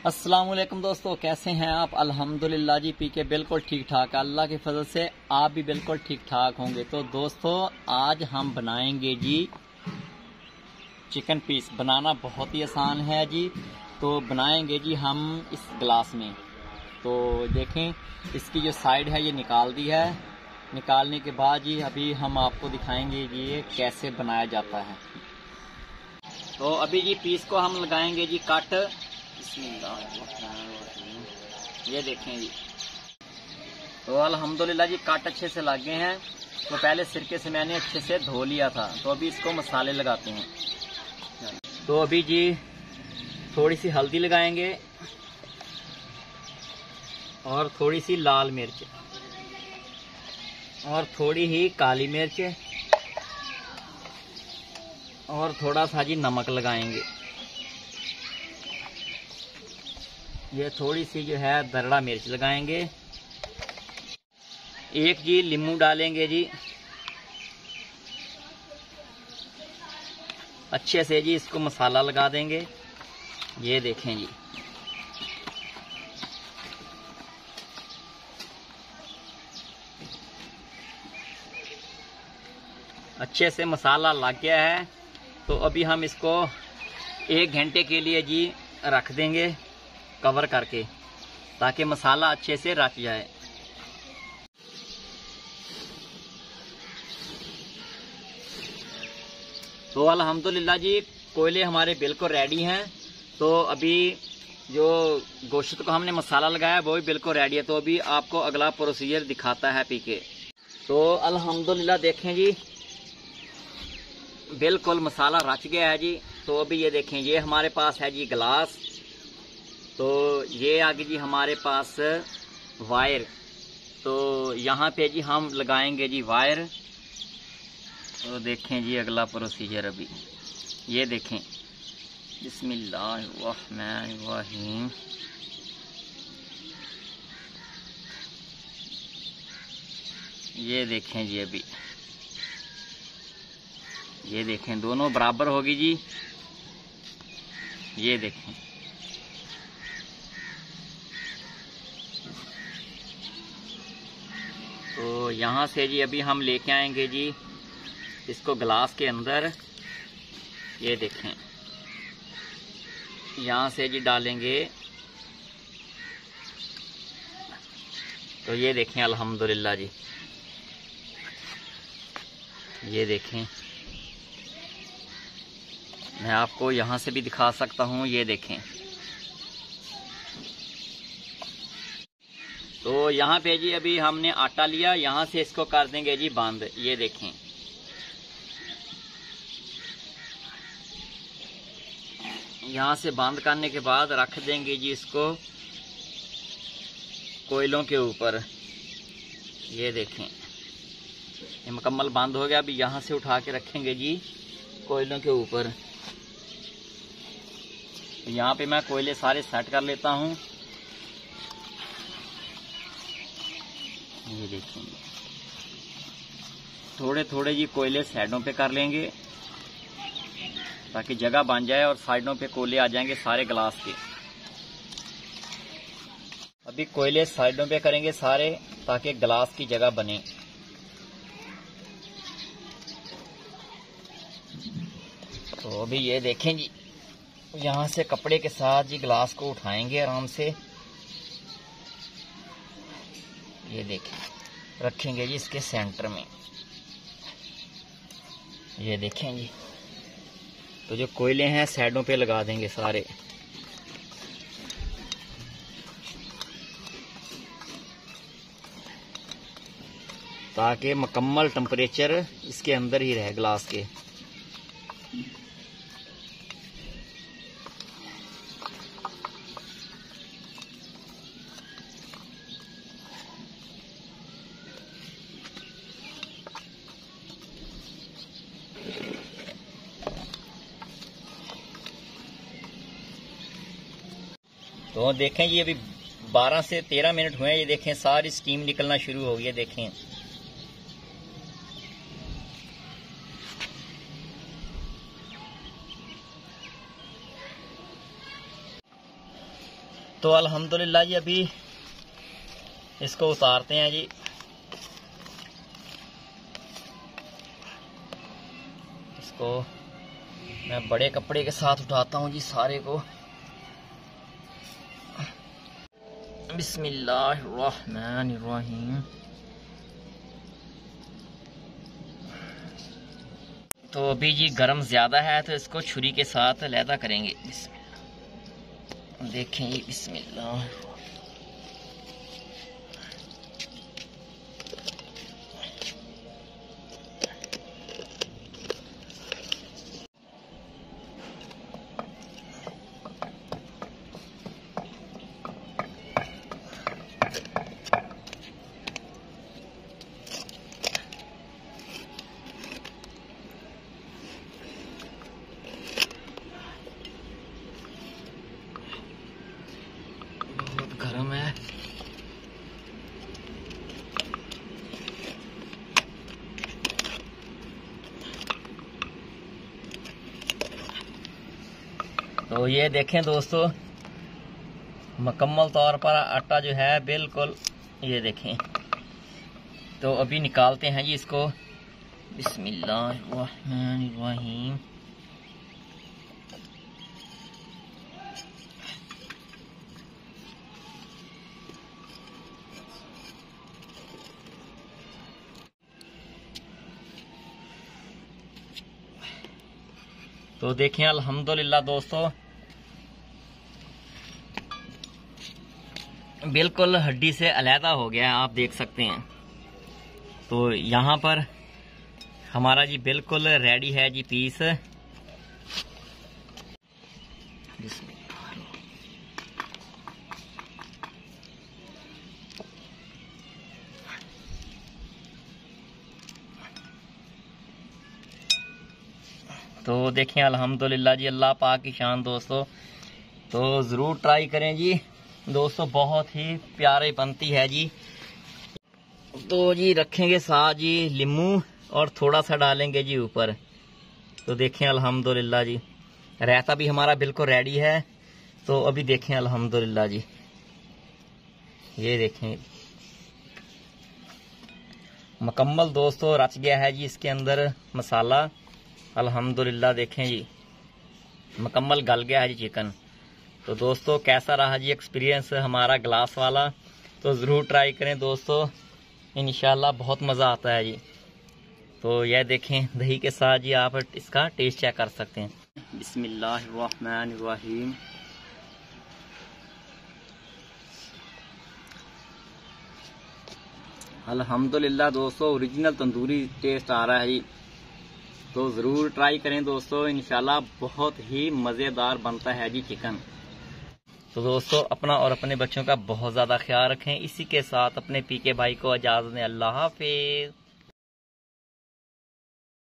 अस्सलाम वालेकुम दोस्तों, कैसे हैं आप। अल्हम्दुलिल्लाह जी, पी के बिल्कुल ठीक ठाक। अल्लाह की फजल से आप भी बिल्कुल ठीक ठाक होंगे। तो दोस्तों, आज हम बनाएंगे जी चिकन पीस। बनाना बहुत ही आसान है जी। तो बनाएंगे जी हम इस गिलास में। तो देखें, इसकी जो साइड है ये निकाल दी है। निकालने के बाद जी अभी हम आपको दिखाएंगे जी ये कैसे बनाया जाता है। तो अभी जी पीस को हम लगाएंगे जी कट। ये देखें जी, तो अल्हम्दुलिल्लाह जी कट अच्छे से लग गए हैं। तो पहले सिरके से मैंने अच्छे से धो लिया था। तो अभी इसको मसाले लगाते हैं। तो अभी जी थोड़ी सी हल्दी लगाएंगे और थोड़ी सी लाल मिर्च और थोड़ी ही काली मिर्च और थोड़ा सा जी नमक लगाएंगे। ये थोड़ी सी जो है दरड़ा मिर्च लगाएंगे। एक जी नींबू डालेंगे जी। अच्छे से जी इसको मसाला लगा देंगे। ये देखें जी, अच्छे से मसाला लग गया है। तो अभी हम इसको 1 घंटे के लिए जी रख देंगे कवर करके, ताकि मसाला अच्छे से रच जाए। तो अल्हम्दुलिल्लाह जी कोयले हमारे बिल्कुल रेडी हैं। तो अभी जो गोश्त को हमने मसाला लगाया वो भी बिल्कुल रेडी है। तो अभी आपको अगला प्रोसीजर दिखाता है पीके। तो अल्हम्दुलिल्लाह देखें जी, बिल्कुल मसाला रच गया है जी। तो अभी ये देखें, ये हमारे पास है जी गिलास। तो ये आगे जी हमारे पास वायर। तो यहाँ पे जी हम लगाएंगे जी वायर। तो देखें जी अगला प्रोसीजर अभी ये देखें। बिस्मिल्लाहिर्रहमानिर्रहीम। ये देखें जी अभी ये देखें, दोनों बराबर होगी जी। ये देखें, तो यहाँ से जी अभी हम लेके आएंगे जी इसको गिलास के अंदर। ये देखें, यहाँ से जी डालेंगे। तो ये देखें अल्हम्दुलिल्लाह जी, ये देखें, मैं आपको यहाँ से भी दिखा सकता हूँ। ये देखें, तो यहाँ पे जी अभी हमने आटा लिया, यहाँ से इसको कर देंगे जी बंद। ये देखें, यहाँ से बंद करने के बाद रख देंगे जी इसको कोयलों के ऊपर। ये देखें, ये मुकम्मल बंद हो गया। अभी यहाँ से उठा के रखेंगे जी कोयलों के ऊपर। यहाँ पे मैं कोयले सारे सेट कर लेता हूँ। ये देखें, थोड़े थोड़े जी कोयले साइडों पे कर लेंगे ताकि जगह बन जाए और साइडों पे कोयले आ जाएंगे सारे गिलास के। अभी कोयले साइडों पे करेंगे सारे ताकि गिलास की जगह बने। तो अभी ये देखें जी, यहाँ से कपड़े के साथ जी गिलास को उठाएंगे आराम से। ये देखें, रखेंगे जी इसके सेंटर में। ये देखें जी, तो जो कोयले हैं साइडों पे लगा देंगे सारे। ताकि मुकम्मल टेम्परेचर इसके अंदर ही रहे गिलास के। तो देखें जी, अभी 12 से 13 मिनट हुए हैं। ये देखें सारी स्टीम निकलना शुरू हो गई है। देखें, तो अल्हम्दुलिल्लाह जी अभी इसको उतारते हैं जी। इसको मैं बड़े कपड़े के साथ उठाता हूँ जी सारे को। बिस्मिल्लाहिर्रहमानिर्रहीम। तो अभी जी गर्म ज़्यादा है तो इसको छुरी के साथ अलहदा करेंगे। देखें ये बिस्मिल्लाह। गरम है। तो ये देखें दोस्तों, मुकम्मल तौर पर आटा जो है बिल्कुल, ये देखें। तो अभी निकालते हैं जी इसको। बिस्मिल्लाहिर्रहमानिर्रहीम। तो देखें अल्हम्दुलिल्लाह दोस्तों, बिल्कुल हड्डी से अलहदा हो गया है, आप देख सकते हैं। तो यहाँ पर हमारा जी बिल्कुल रेडी है जी पीस। तो देखें अल्हम्दुलिल्लाह जी, अल्लाह पाक की शान दोस्तों। तो ज़रूर ट्राई करें जी दोस्तों, बहुत ही प्यारी बनती है जी। तो जी रखेंगे साथ जी लीमू और थोड़ा सा डालेंगे जी ऊपर। तो देखें अल्हम्दुलिल्लाह जी, रायता भी हमारा बिल्कुल रेडी है। तो अभी देखें अल्हम्दुलिल्लाह जी, ये देखें मुकम्मल दोस्तों रच गया है जी इसके अंदर मसाला। अल्हम्दुलिल्लाह देखें जी, मुकम्मल गल गया है जी चिकन। तो दोस्तों कैसा रहा जी एक्सपीरियंस हमारा ग्लास वाला? तो ज़रूर ट्राई करें दोस्तों, इंशाल्लाह बहुत मज़ा आता है जी। तो यह देखें दही के साथ जी आप इसका टेस्ट चेक कर सकते हैं। बिस्मिल्लाहिर्रहमानिर्रहीम। अल्हम्दुलिल्लाह दोस्तों, ओरिजिनल तंदूरी टेस्ट आ रहा है जी। तो ज़रूर ट्राई करें दोस्तों, इंशाल्लाह बहुत ही मज़ेदार बनता है जी चिकन। तो दोस्तों अपना और अपने बच्चों का बहुत ज़्यादा ख्याल रखें। इसी के साथ अपने पीके भाई को इजाज़त दें। अल्लाह हाफिज़।